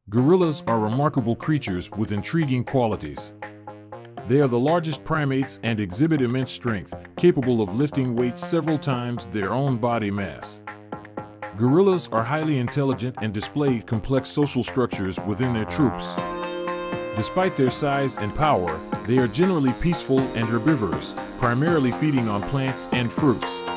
Gorillas are remarkable creatures with intriguing qualities. They are the largest primates and exhibit immense strength, capable of lifting weights several times their own body mass. Gorillas are highly intelligent and display complex social structures within their troops. Despite their size and power, they are generally peaceful and herbivorous, primarily feeding on plants and fruits.